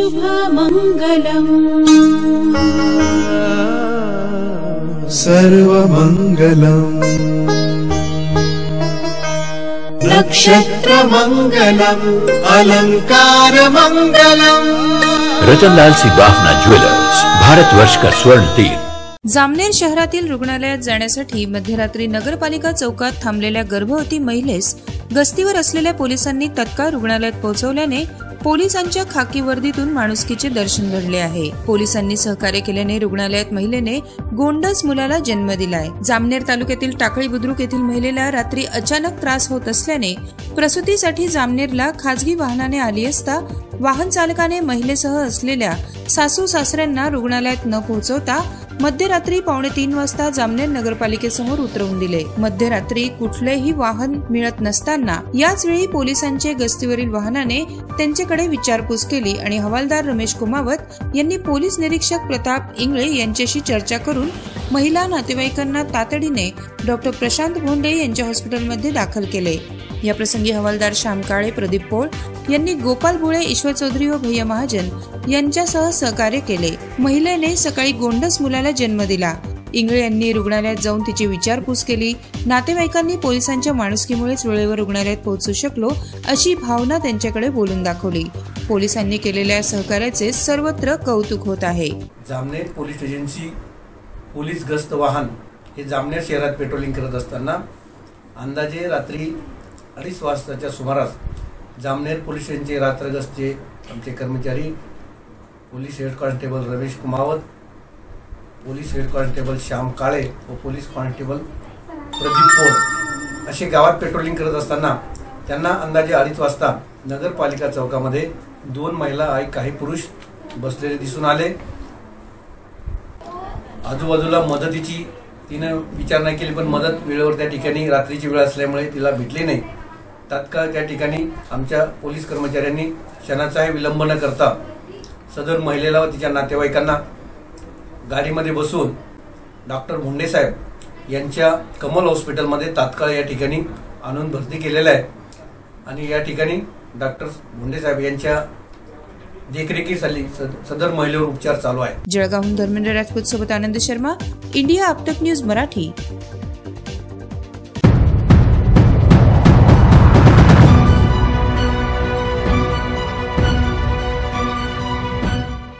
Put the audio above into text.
शुभमङ्गलम् सर्वमङ्गलम् नक्षत्रमङ्गलम् अलङ्कारमङ्गलम्। रतनलाल सिंह बाफना ज्वेलर्स, भारतवर्ष का स्वर्ण तीर्थ। जामनेर शहरातील रुग्णालयात जाण्यासाठी मध्यरात्री नगरपालिका चौकात थांबलेल्या गर्भवती महिलेस गस्तीवर असलेल्या पोलिसांनी तत्काळ रुग्णालयात पोहोचवल्याने पोलिसांच्या खाकी वर्दीतून माणुसकीचे दर्शन घडले आहे। पोलिसांनी सहकार्य केल्याने रुग्णालयात महिलेने गोंडस मुलाला जन्म दिलाय। जामनेर तालुक्यातील टाकळी बुद्रुक येथील महिलेला रात्री अचानक त्रास होत असल्याने प्रसूतीसाठी जामनेरला खाजगी वाहनाने आली असता वाहन चालकाने महिलेसह असलेल्या सासू सासऱ्यांना रुग्णालयात न पोहोचवता मध्यरात्री 2:45 वाजता जामनेर नगरपालिकेसमोर उतरवून दिले। मध्यरात्री कुठलेही वाहन मिळत नसताना याच वेळी पोलिसांचे गस्तीवरील वाहनाने त्यांच्याकडे विचारपूस केली आणि हवालदार रमेश कुमावत यांनी पोलीस निरीक्षक प्रताप इंगळे यांच्याशी चर्चा करून महिला नातेवाईकांना तातडीने डॉक्टर प्रशांत भोंडे यांच्या हॉस्पिटलमध्ये दाखल केले। या प्रसंगी हवालदार श्याम काळे, प्रदीप पोळ यांनी गोपाल बुळे, ईश्वर चौधरी व भैया महाजन यांच्यासह सहकार्य केले। महिलेने सकाळी गोंडस मुलाला जन्म दिला। इंगळे यांनी रुग्णालयात जाऊन तिची विचारपूस केली। नातेवाईकांनी पोलिसांच्या माणुसकीमुळेच वेळेवर रुग्णालयात पोहोचू शकलो अशी भावना त्यांच्याकडे बोलून दाखवली। पोलिसांनी केलेल्या सहकार्याचे सर्वत्र कौतुक होत आहे। जामनेर पोलीस स्टेशनची पोलीस गस्त वाहन हे जामनेर शहरात पेट्रोलिंग करत असताना अंदाजे रात्री 2:30 वाजताच्या सुमारास जामनेर पोलीस स्टेशनचे रात्र गस्तचे आमचे कर्मचारी police head constable Ramesh Kumawat, police head constable Shyam Kale व पोलीस कॉन्स्टेबल प्रदीप पोळ असे गावात पेट्रोलिंग करत असताना त्यांना अंदाजे 2:30 वाजता नगरपालिका चौकामध्ये 2 महिला आणि काही पुरुष बसलेले दिसून आले। आजूबाजूला मदतीची तिने विचार नाही केली, पण मदत वेळेवर त्या ठिकाणी रात्रीची वेळ असल्यामुळे तिला भेटली नाही। तात्काळ त्या ठिकाणी आमच्या पोलीस कर्मचाऱ्यांनी क्षणाचाही विलंब न करता सदर महिलेला व तिच्या नातेवाईकांना गाडीमध्ये बसवून डॉक्टर भोंडे साहेब यांच्या कमल हॉस्पिटलमध्ये तात्काळ या ठिकाणी आणून भरती केलेलं आहे आणि या ठिकाणी डॉक्टर भोंडे साहेब यांच्या देखरेखीखाली सदर महिलेवर उपचार चालू आहे। जळगावहून धर्मेंद्र राजपूत सोबत Anand Sharma, India update news Marathi.